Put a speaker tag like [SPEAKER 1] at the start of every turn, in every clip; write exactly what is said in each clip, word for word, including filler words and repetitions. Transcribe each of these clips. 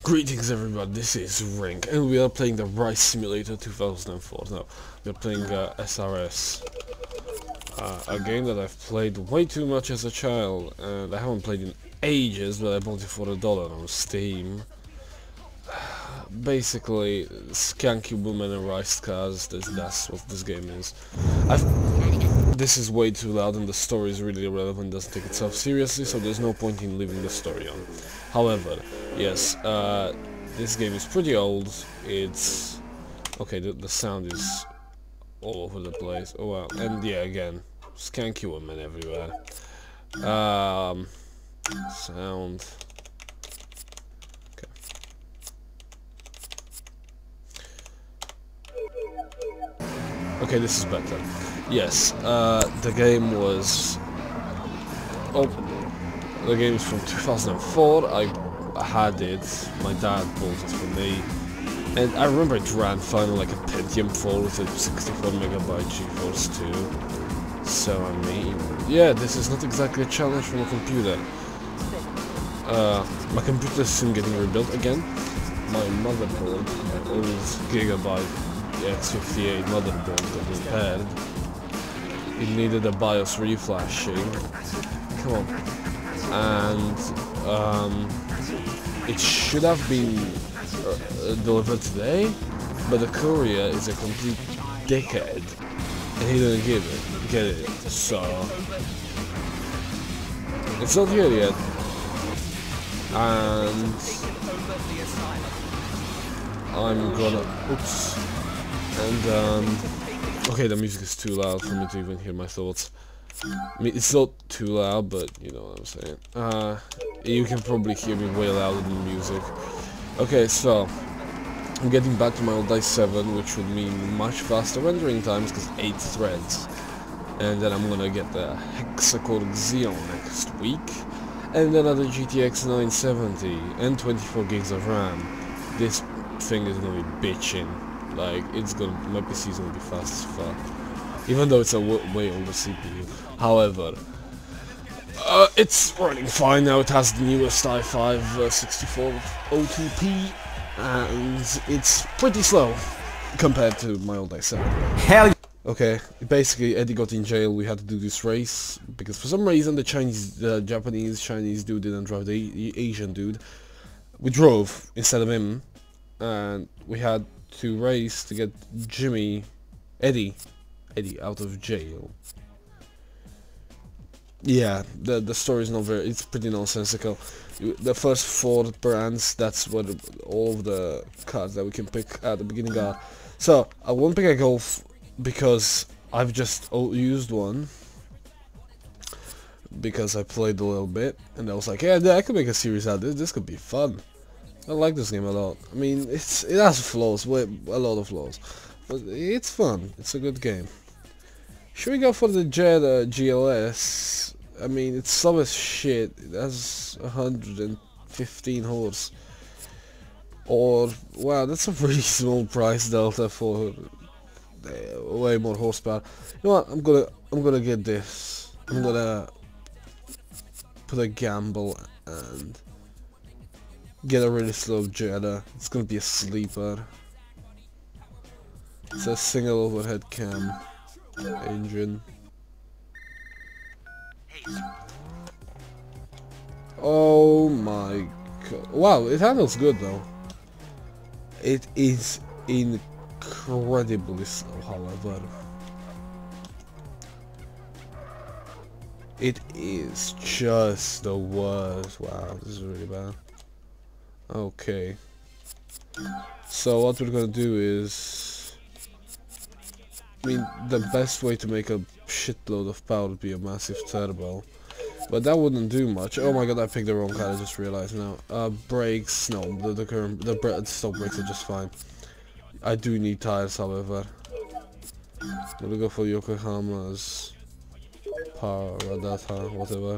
[SPEAKER 1] Greetings everybody, this is Rink, and we are playing the Rice Simulator two thousand four. Now, we're playing uh, S R S, uh, a game that I've played way too much as a child, and I haven't played in ages, but I bought it for a dollar on Steam. Basically, skanky women and rice cars, that's, that's what this game is. I've, this is way too loud and the story is really irrelevant, doesn't take itself seriously, so there's no point in leaving the story on. However, yes, uh, this game is pretty old. It's... okay, the, the sound is all over the place. Oh wow, and yeah, again, skanky women everywhere. Um, sound... Okay, this is better. Yes, uh, the game was... oh, the game is from two thousand four. I had it, my dad bought it for me, and I remember it ran fine on like a Pentium four with a sixty-four megabyte GeForce two. So I mean, yeah, this is not exactly a challenge from a computer. Uh, my computer is soon getting rebuilt again. My motherboard, my old Gigabyte X fifty-eight motherboard got repaired. It needed a BIOS reflashing. Come on. And um, it should have been uh, delivered today, but the courier is a complete dickhead, and he didn't give it, get it. So it's not here yet, and I'm gonna oops. And um, okay, the music is too loud for me to even hear my thoughts. I mean, it's not too loud, but you know what I'm saying. Uh, you can probably hear me way louder than the music. Okay, so I'm getting back to my old i seven, which would mean much faster rendering times because eight threads. And then I'm gonna get the Hexacore Xeon next week, and another G T X nine seventy and twenty-four gigs of RAM. This thing is gonna be bitching. Like, it's gonna, my P C is gonna be fast as fuck, even though it's a w way older C P U. However, uh, it's running fine now. It has the newest i five uh, sixty-four O two P, and it's pretty slow compared to my old i seven. Hell. Okay, basically Eddie got in jail. We had to do this race because for some reason the Chinese, the Japanese Chinese dude didn't drive the, the Asian dude. We drove instead of him, and we had to race to get Jimmy, Eddie, Eddie out of jail. Yeah, the the story is not very, it's pretty nonsensical. The first four brands, that's what all of the cards that we can pick at the beginning are. So, I won't pick a Golf because I've just used one. Because I played a little bit, and I was like, yeah, I could make a series out of this, this could be fun. I like this game a lot. I mean, it's it has flaws, way, a lot of flaws, but it's fun. It's a good game. Should we go for the Jet uh, G L S? I mean, it's slow as shit. It has one hundred fifteen horse. Or wow, that's a pretty small price delta for uh, way more horsepower. You know what? I'm gonna I'm gonna get this. I'm gonna put a gamble and get a really slow Jetta. It's gonna be a sleeper. It's a single overhead cam engine. Oh my god. Wow, it handles good though. It is incredibly slow, however. It is just the worst. Wow, this is really bad. Okay, so what we're gonna do is, I mean, the best way to make a shitload of power would be a massive turbo, but that wouldn't do much. Oh my god, I picked the wrong car, I just realized now. Uh, brakes, no, the, the current, the bra stock brakes are just fine. I do need tires, however. I'm gonna go for Yokohama's Paradata, whatever.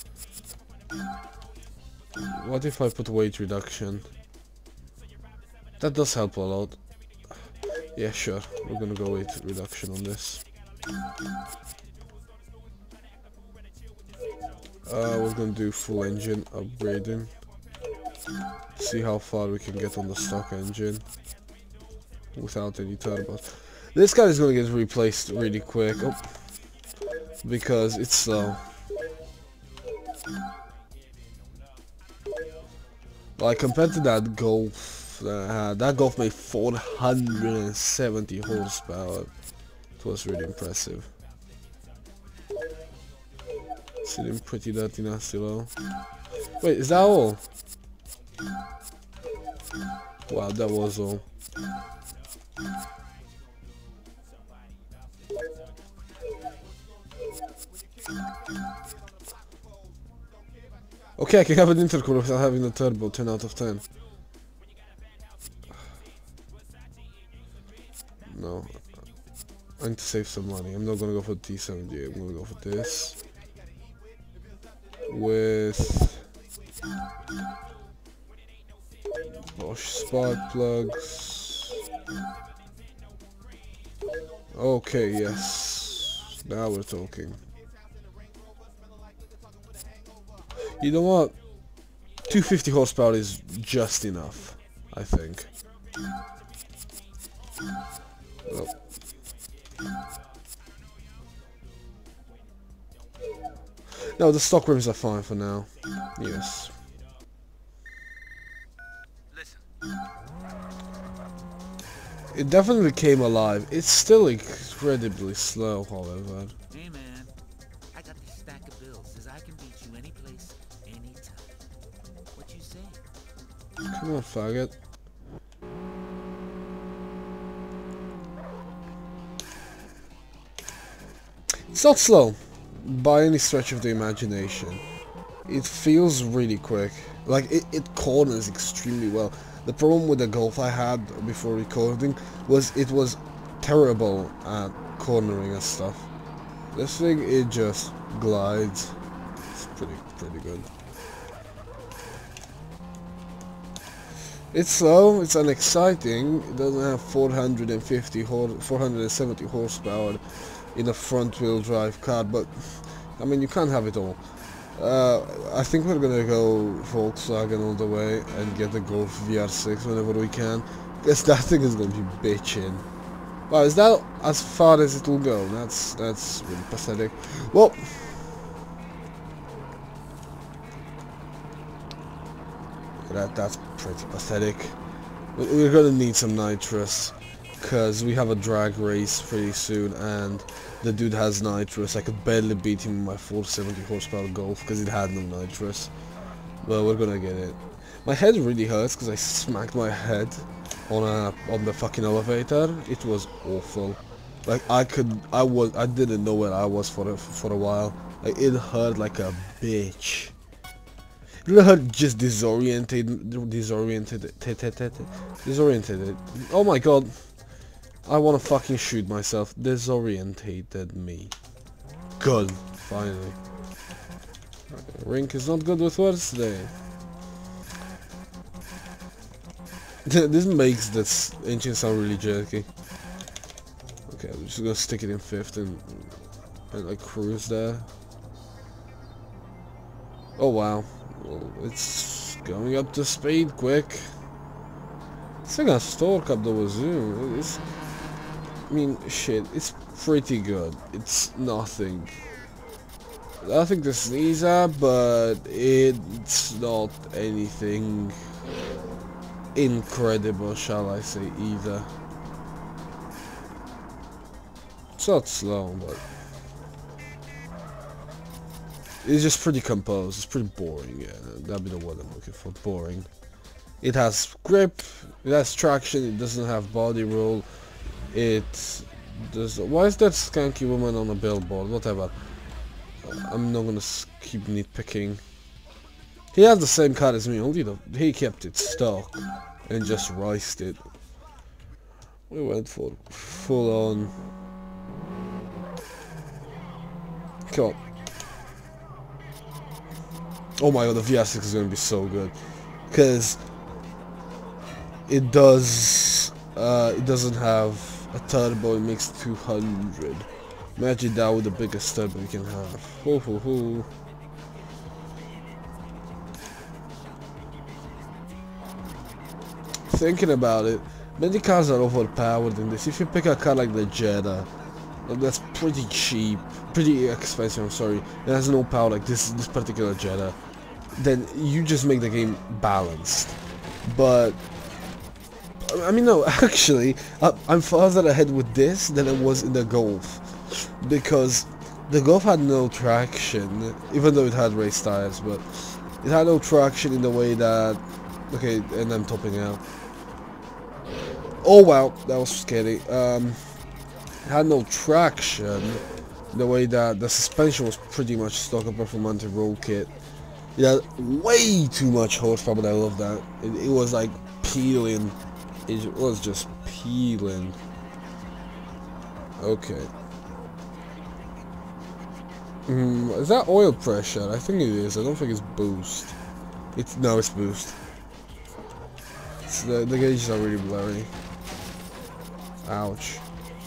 [SPEAKER 1] What if I put weight reduction? That does help a lot. Yeah, sure. We're gonna go weight reduction on this. Uh, we're gonna do full engine upgrading. See how far we can get on the stock engine without any turbos. This guy is gonna get replaced really quick. Oh, because it's slow. Like compared to that Golf, uh, that Golf made four hundred seventy horsepower. It was really impressive. Sitting pretty dirty nasty low. Wait, is that all? Wow, that was all. Okay, I can have an intercooler without having the turbo. ten out of ten. No. I need to save some money. I'm not gonna go for the T seventy. I'm gonna go for this. With Bosch spark plugs. Okay, yes. Now we're talking. You know what? two hundred fifty horsepower is just enough, I think. Well. No, the stock rims are fine for now. Yes. It definitely came alive. It's still incredibly slow, however.
[SPEAKER 2] Hey man, I got this stack of bills. Says I can beat you any place, anytime. What you say?
[SPEAKER 1] Come on, faggot. It's not slow, by any stretch of the imagination. It feels really quick. Like, it, it corners extremely well. The problem with the Golf I had before recording was it was terrible at cornering and stuff. This thing, it just glides. It's pretty, pretty good. It's slow, it's unexciting. It doesn't have four hundred fifty, four hundred seventy horsepower in a front-wheel drive car, but I mean, you can't have it all. Uh, I think we're gonna go Volkswagen all the way and get the Golf V R six whenever we can, because that thing is gonna be bitching. Wow, is that as far as it will go? That's that's really pathetic. Well, that that's pretty pathetic. We're gonna need some nitrous, because we have a drag race pretty soon, and the dude has nitrous. I could barely beat him in my four hundred seventy horsepower Golf because it had no nitrous. But we're gonna get it. My head really hurts because I smacked my head on a on the fucking elevator. It was awful. Like I could, I was, I didn't know where I was for a, for a while. Like it hurt like a bitch. It hurt just disoriented, disoriented, disoriented. Oh my god. I wanna fucking shoot myself. Disorientated me. Good. Finally. Rink is not good with words today. This makes this engine sound really jerky. Okay, I'm just gonna stick it in fifth and, and like cruise there. Oh wow. Well, it's going up to speed quick. It's like a stork up the wazoo. It's, I mean, shit, it's pretty good. It's nothing. Nothing to sneeze at, but it's not anything incredible, shall I say, either. It's not slow, but it's just pretty composed. It's pretty boring, yeah. That'd be the word I'm looking for, boring. It has grip, it has traction, it doesn't have body roll. It does. Why is that skanky woman on a billboard? Whatever. I'm not gonna keep nitpicking. He has the same car as me, only the, he kept it stock and just riced it. We went for full on. Come on. Oh my god, the V R six is gonna be so good, cause it does. Uh, it doesn't have a turbo, it makes two hundred. Imagine that with the biggest turbo you can have. Ho ho ho. thinking about it, many cars are overpowered in this. If you pick a car like the Jetta, that's pretty cheap, pretty expensive, I'm sorry, it has no power like this this particular Jetta, then you just make the game balanced. But I mean, no, actually, I'm farther ahead with this than I was in the Golf, because the Golf had no traction, even though it had race tires, but it had no traction in the way that, okay, and I'm topping out. Oh wow, that was scary. Um, it had no traction in the way that the suspension was pretty much stock apart from anti-roll kit. It had way too much horsepower, but I love that. It, it was like peeling. It was just peeling. Okay. Mm, is that oil pressure? I think it is. I don't think it's boost. It's no, it's boost. It's the the gauges are really blurry. Ouch.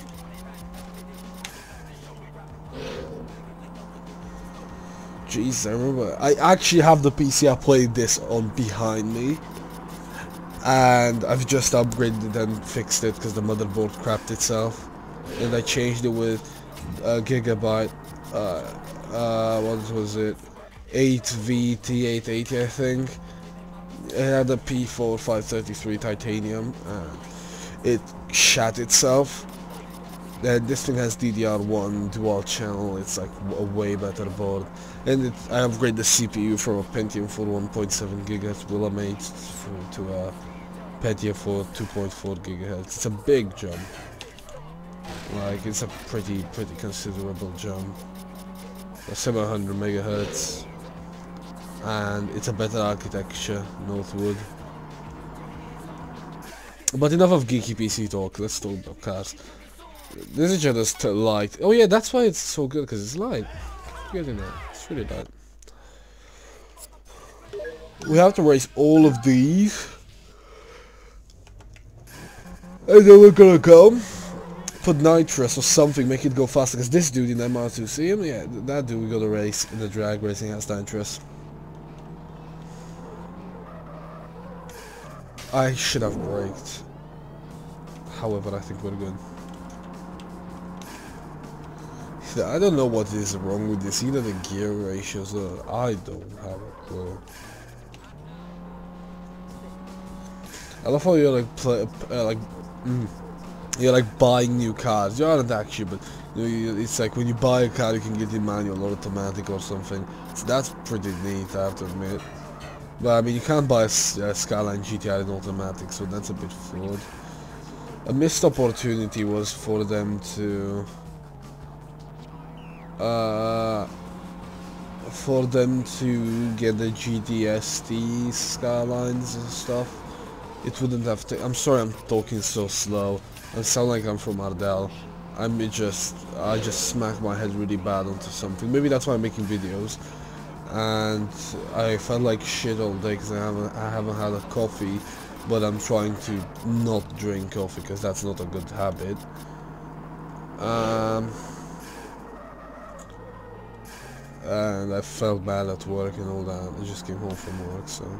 [SPEAKER 1] Jeez, I remember. I actually have the P C I played this on behind me, and I've just upgraded and fixed it because the motherboard crapped itself, and I changed it with a Gigabyte. Uh, uh, what was it? eight V T eight eighty, I think. It had a P four five thirty-three titanium, and it shat itself. And this thing has D D R one dual channel. It's like a way better board, and it, I upgrade the C P U from a Pentium four one point seven gigahertz Willamate to a Pentium four two point four gigahertz. It's a big jump. Like, it's a pretty pretty considerable jump. seven hundred megahertz, and it's a better architecture, Northwood. But enough of geeky P C talk. Let's talk about cars. This is just light. Oh yeah, that's why it's so good, because it's light. Good in there. It's really light. We have to race all of these, and then we're gonna go put nitrous or something, make it go faster. Because this dude in M R two, see him? Yeah, that dude we gotta race in the drag racing has nitrous. I should have braked. However, I think we're good. I don't know what is wrong with this, either the gear ratios or I don't have a clue. I love how you're like play, uh, like mm, you're like buying new cars. You aren't actually, but you know, you, it's like when you buy a car, you can get it manual or automatic or something. So that's pretty neat, I have to admit. But I mean, you can't buy a, a Skyline G T R in automatic, so that's a bit flawed. A missed opportunity was for them to. Uh, for them to get the G T S T Skylines and stuff. It wouldn't have to. I'm sorry, I'm talking so slow. I sound like I'm from Ardell. I'm just, I just smacked my head really bad onto something. Maybe that's why I'm making videos. And I felt like shit all day because I haven't, I haven't had a coffee. But I'm trying to not drink coffee because that's not a good habit. Um. And I felt bad at work and all that. I just came home from work, so.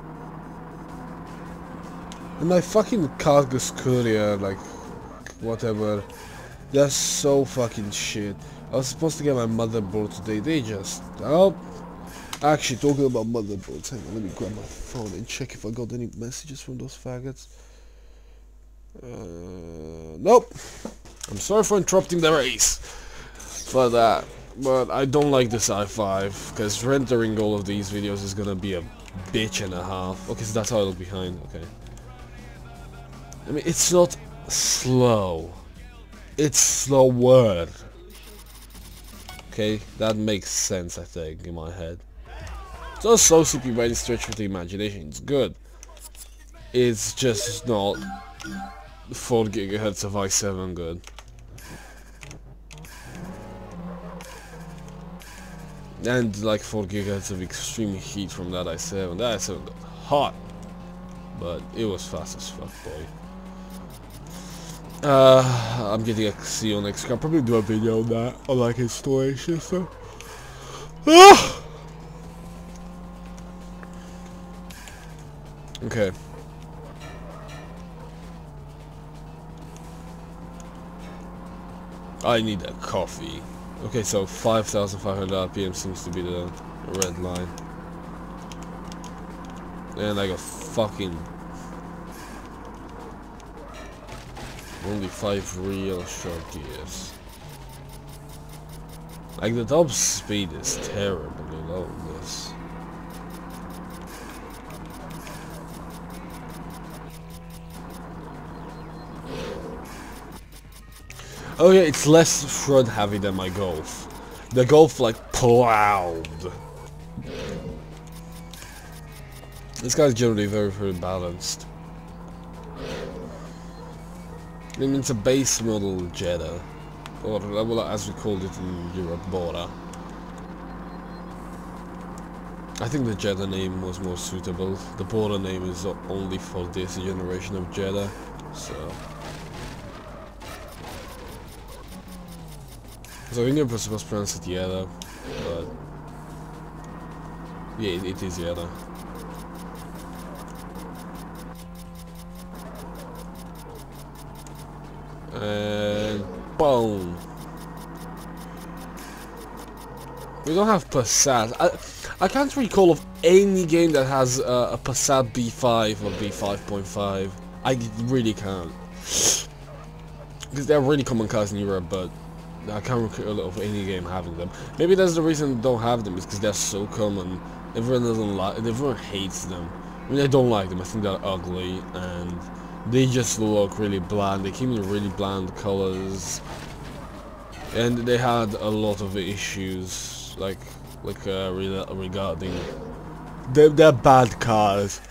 [SPEAKER 1] And my fucking Cargus courier, like, whatever, they're so fucking shit. I was supposed to get my motherboard today. They just, oh, actually talking about motherboards. Hang on, let me grab my phone and check if I got any messages from those faggots. Uh, nope. I'm sorry for interrupting the race for that. But I don't like this i five, because rendering all of these videos is gonna be a bitch and a half. Okay, so that's how I look behind, okay. I mean, it's not slow. It's slower. Okay, that makes sense, I think, in my head. It's not slow C P U by any stretch of the imagination, it's good. It's just not four gigahertz of i seven good. And like four gigahertz of extreme heat from that i seven. That i seven got hot, but it was fast as fuck, boy. Uh, I'm getting a Xeon X. I'll probably do a video on that, on like installation stuff. Ah! Okay. I need a coffee. Okay, so five thousand five hundred R P M seems to be the red line. And I got fucking only five real short gears. Like the top speed is terribly low in this. Oh yeah, it's less front heavy than my Golf. The Golf like plowed. This guy's generally very very balanced. I mean, it's a base model Jetta, or well, as we called it in Europe, Bora. I think the Jetta name was more suitable. The Bora name is only for this generation of Jetta, so. So in Europe, I suppose pronounce it Jetta, but yeah, it, it is Jetta. And boom. We don't have Passat. I I can't recall of any game that has uh, a Passat B five or B five point five. I really can't, because they're really common cars in Europe, but I can't recall of any game having them. Maybe that's the reason they don't have them, is because they're so common. Everyone doesn't like. Everyone hates them. I mean, I don't like them. I think they're ugly and they just look really bland. They came in really bland colors, and they had a lot of issues, like like uh, re regarding they're, they're bad cars.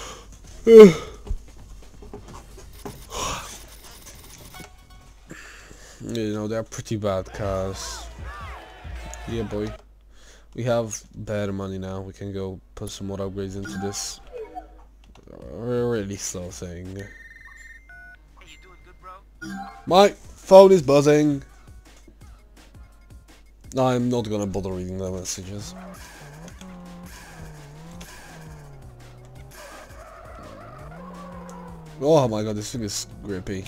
[SPEAKER 1] You know, they're pretty bad cars. Yeah, boy. We have better money now. We can go put some more upgrades into this really slow thing. My phone is buzzing. I'm not gonna bother reading the messages. Oh my god, this thing is grippy.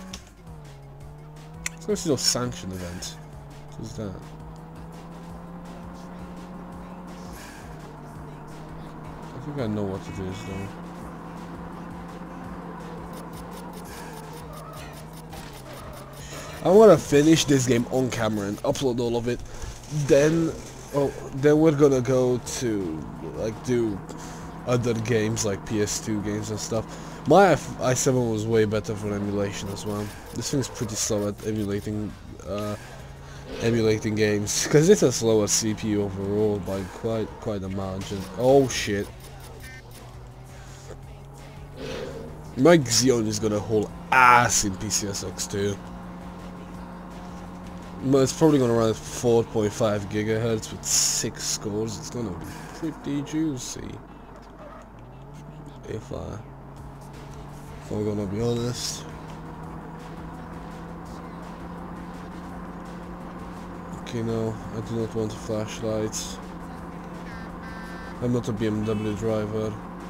[SPEAKER 1] It's going to no sanction event. What's that? I think I know what it is though. I want to finish this game on camera and upload all of it. Then, oh, then we're gonna go to like do other games like P S two games and stuff. My i seven was way better for emulation as well. This thing's pretty slow at emulating, uh, emulating games because it's a slower C P U overall by quite quite a margin. Oh shit! My Xeon is gonna haul ass in P C S X two. But it's probably gonna run at four point five gigahertz with six scores. It's gonna be pretty juicy. If I, if I'm gonna be honest. Okay, no, I do not want a flashlight. I'm not a B M W driver.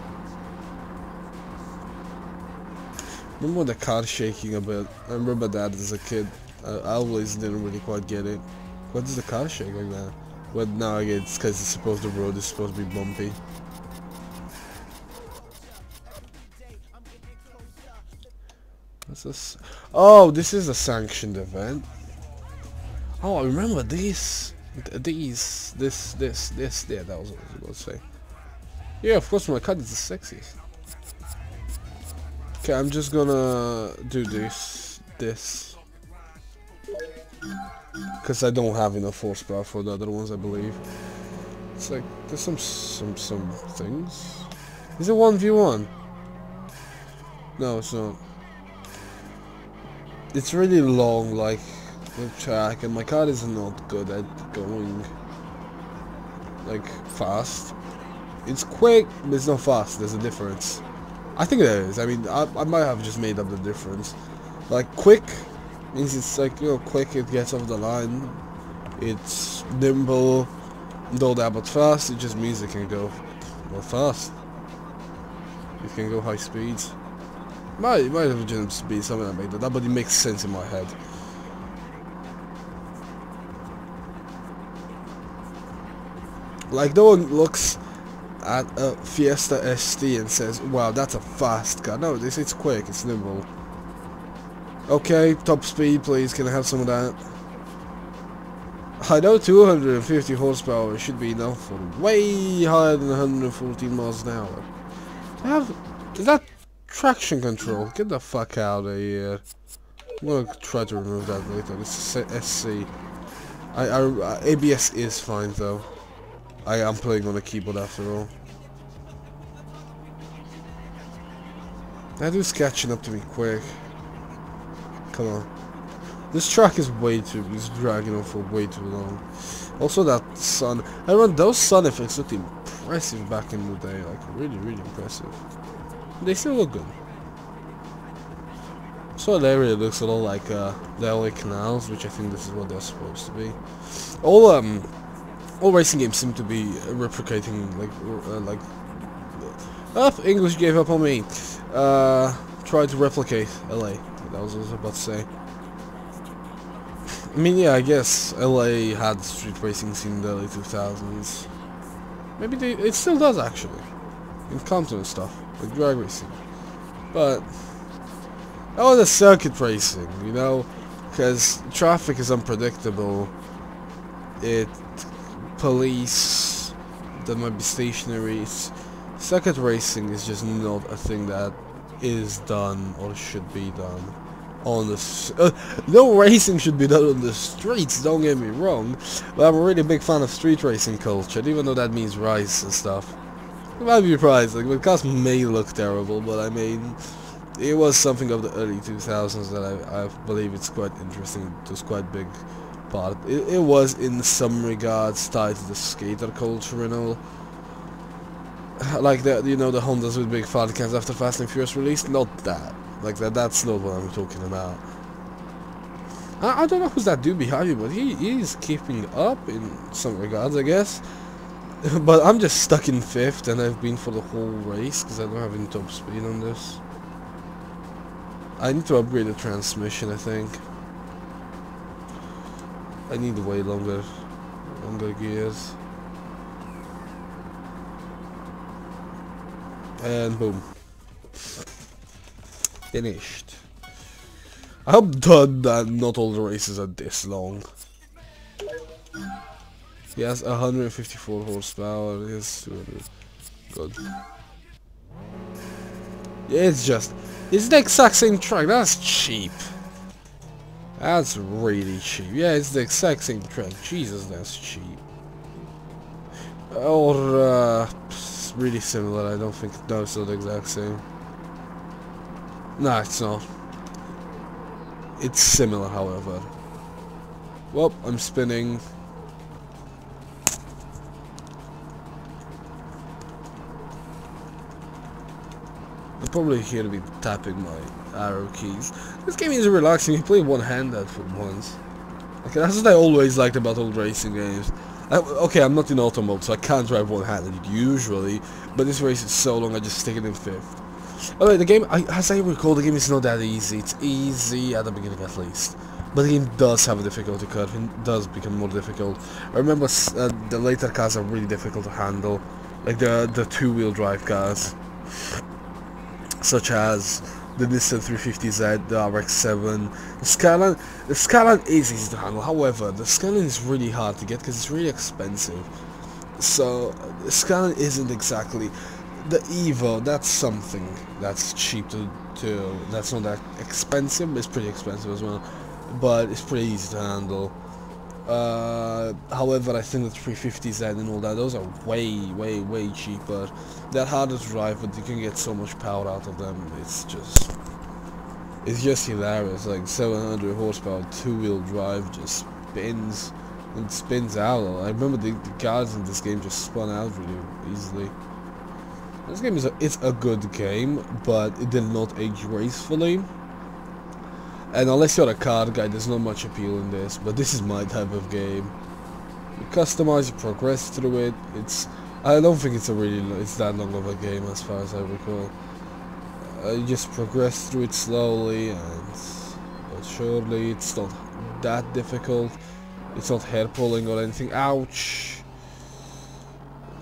[SPEAKER 1] Remember the car shaking a bit? I remember that as a kid. Uh, I always didn't really quite get it. Why does the car shake like that? Well, now I get it's because it's supposed the road is supposed to be bumpy. What's this? Oh, this is a sanctioned event. Oh, I remember these, these, this, this, this. Yeah, that was what I was about to say. Yeah, of course, my car is the sexiest. Okay, I'm just gonna do this, this. Because I don't have enough horsepower for the other ones, I believe. It's like, there's some, some, some things. Is it one v one? No, it's not. It's really long, like, the track, and my car is not good at going, like, fast. It's quick, but it's not fast, there's a difference. I think there is, I mean, I, I might have just made up the difference. Like, quick means it's like, you know, quick, it gets off the line, it's nimble, though that, but fast, it just means it can go, well, fast. It can go high speeds. Might, it might have just be something that made that up, but it makes sense in my head. Like, no one looks at a Fiesta S T and says, wow, that's a fast car. No, this it's quick, it's nimble. Okay, top speed, please. Can I have some of that? I know two hundred fifty horsepower should be enough for way higher than one hundred fourteen miles an hour. I have... Is that traction control? Get the fuck out of here. I'm gonna try to remove that later. This is S C. I, I, A B S is fine though. I am playing on a keyboard after all. That dude's catching up to me quick. Come on. This track is way too, it's dragging on for way too long. Also that sun, I remember those sun effects looked impressive back in the day, like really, really impressive. They still look good. So that area looks a lot like uh, the L A canals, which I think this is what they're supposed to be. All um, all racing games seem to be replicating like, uh, like. Oh, English gave up on me. Uh, try to replicate L A. That was what I was about to say. I mean, yeah, I guess L A had street racing scene in the early two thousands. Maybe they, it still does actually, in Compton and stuff, like drag racing. But that was a circuit racing, you know, because traffic is unpredictable. It police that might be stationary. It's, circuit racing is just not a thing that is done or should be done on the s uh, no racing should be done on the streets, don't get me wrong, but I'm a really big fan of street racing culture, even though that means rice and stuff. You might be surprised, like, the cars may look terrible, but I mean, it was something of the early two thousands that I, I believe it's quite interesting. It was quite big part. It, it was in some regards tied to the skater culture and all. Like the, you know, the Hondas with big fat cans after Fast and Furious released? Not that. Like that, that's not what I'm talking about. I, I don't know who's that dude behind you, but he, he is keeping up in some regards, I guess. But I'm just stuck in fifth, and I've been for the whole race, because I don't have any top speed on this. I need to upgrade the transmission, I think. I need way longer, longer gears. And boom. Finished. I hope that not all the races are this long. He has one hundred fifty-four horsepower. He has two hundred. Good. Yeah, it's just... It's the exact same track. That's cheap. That's really cheap. Yeah, it's the exact same track. Jesus, that's cheap. Or, uh... really similar. I don't think... No, it's not the exact same. Nah, it's not. It's similar, however. Well, I'm spinning. I'm probably here to be tapping my arrow keys. This game is relaxing. You play one-handed for once. Okay, that's what I always liked about old racing games. I, okay, I'm not in auto mode, so I can't drive one-handed usually. But this race is so long, I just stick it in fifth. Alright, the game, I, as I recall, the game is not that easy. It's easy at the beginning at least. But the game does have a difficulty curve. It does become more difficult. I remember uh, the later cars are really difficult to handle. Like the, the two-wheel drive cars. Such as the Nissan three fifty Z, the R X seven. The Skyline, the Skyline is easy to handle. However, the Skyline is really hard to get because it's really expensive. So, the Skyline isn't exactly... The Evo, that's something that's cheap to, to, that's not that expensive, it's pretty expensive as well, but it's pretty easy to handle. Uh, however, I think the three fifty Z and all that, those are way, way, way cheaper. They're harder to drive, but you can get so much power out of them, it's just, it's just hilarious. Like seven hundred horsepower, two-wheel drive just spins, and spins out. I remember the, the cars in this game just spun out really easily. This game is a, it's a good game, but it did not age gracefully. And unless you're a card guy, there's not much appeal in this, but this is my type of game. You customize, you progress through it. It's I don't think it's a really it's that long of a game as far as I recall. Uh, you just progress through it slowly and but surely. It's not that difficult. It's not hair pulling or anything. Ouch.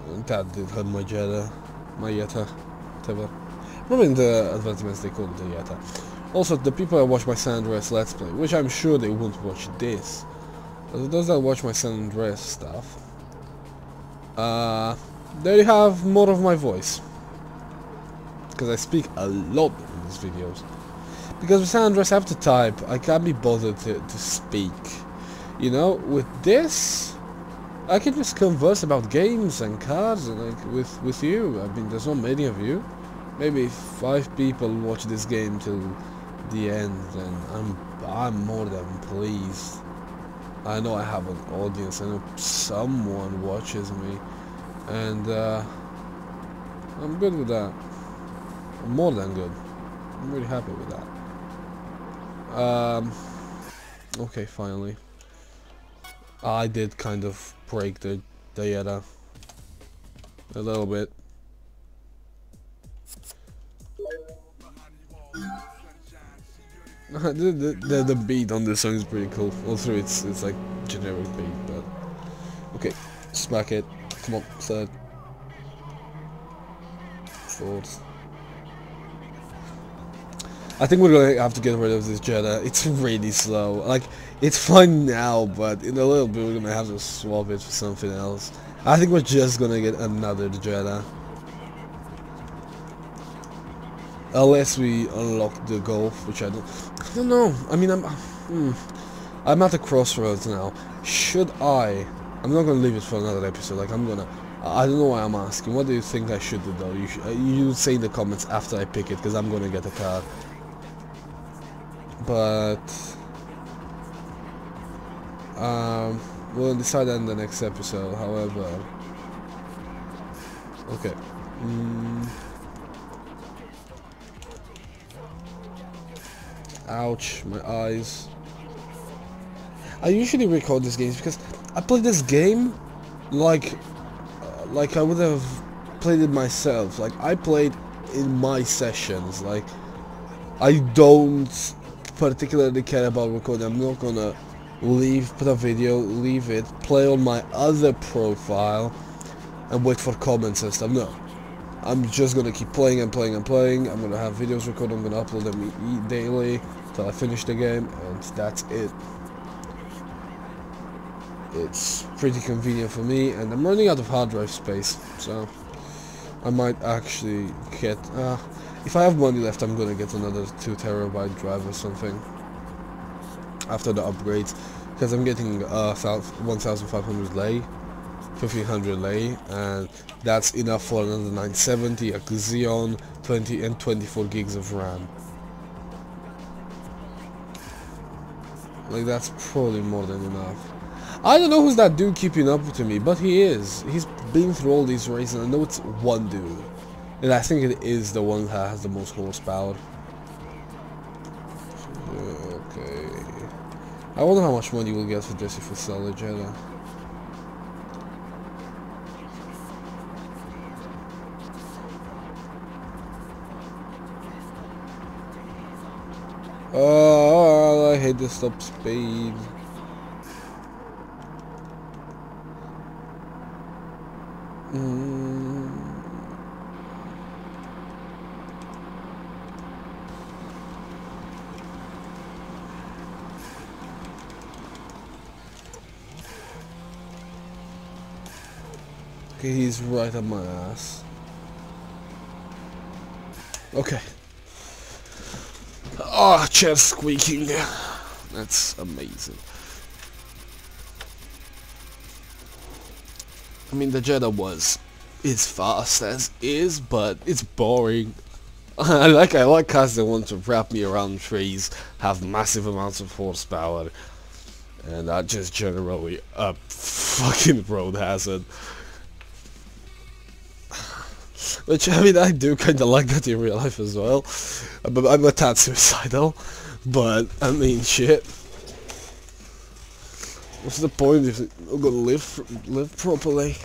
[SPEAKER 1] That did hurt my Jetta. My Jetta. Whatever. Remember in the advertisements they called it the Jetta. Also, the people that watch my San Andreas Let's Play, which I'm sure they won't watch this, but those that watch my San Andreas stuff, uh, they have more of my voice. Because I speak a lot in these videos. Because with San Andreas I have to type, I can't be bothered to, to speak. You know, with this, I can just converse about games and cars and like with, with you. I mean, there's not many of you. Maybe five people watch this game till the end, and I'm I'm more than pleased. I know I have an audience. I know someone watches me, and uh, I'm good with that. I'm more than good. I'm really happy with that. Um. Okay, finally. I did kind of break the the Jetta a little bit. the, the, the the beat on this song is pretty cool. Also, it's it's like generic beat, but okay, smack it. Come on, third, fourth. I think we're gonna have to get rid of this Jetta. It's really slow. Like, it's fine now, but in a little bit we're gonna have to swap it for something else. I think we're just gonna get another Jetta. Unless we unlock the Golf, which I don't... I don't know. I mean, I'm... Hmm, I'm at a crossroads now. Should I... I'm not gonna leave it for another episode. Like, I'm gonna... I don't know why I'm asking. What do you think I should do, though? You, sh you say in the comments after I pick it, because I'm gonna get a car. But... Um... We'll decide that in the next episode, however... Okay. Mm. Ouch, my eyes. I usually record these games because I play this game like uh, like I would have played it myself. Like, I played in my sessions. Like, I don't particularly care about recording. I'm not gonna leave, put a video, leave it, play on my other profile and wait for comments and stuff. No. I'm just gonna keep playing and playing and playing. I'm gonna have videos recorded. I'm gonna upload them e daily till I finish the game, and that's it. It's pretty convenient for me, and I'm running out of hard drive space, so I might actually get. Uh, if I have money left, I'm gonna get another two terabyte drive or something after the upgrades, because I'm getting uh one thousand five hundred lei. fifteen hundred lei, and that's enough for another nine seventy, a Xeon, twenty and twenty-four gigs of RAM. Like, that's probably more than enough. I don't know who's that dude keeping up to me, but he is. He's been through all these races, and I know it's one dude, and I think it is the one that has the most horsepower. Okay. I wonder how much money we'll get for this if we sell the Jetta. Oh, I hate the stop speed. Mm. Okay, he's right up my ass. Okay. Oh, chair squeaking. That's amazing. I mean, the Jetta was is fast as is, but it's boring. I like I like cars that want to wrap me around trees, have massive amounts of horsepower, and are just generally a fucking road hazard. Which, I mean, I do kind of like that in real life as well. But I'm a tad suicidal. But, I mean, shit. What's the point if you're gonna live live properly?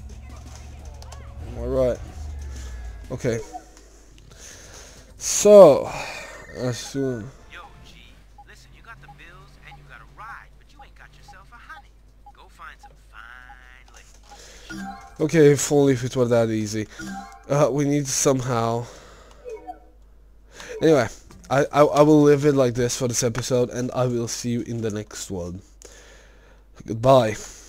[SPEAKER 1] Alright. Okay. So, assume.
[SPEAKER 2] Yo, G, listen, you got the bills and you got a ride, but you ain't got yourself a honey. Go find some fine liquor.
[SPEAKER 1] Okay, if only if it were that easy. Uh, we need to somehow... Anyway, I, I, I will leave it like this for this episode, and I will see you in the next one. Goodbye.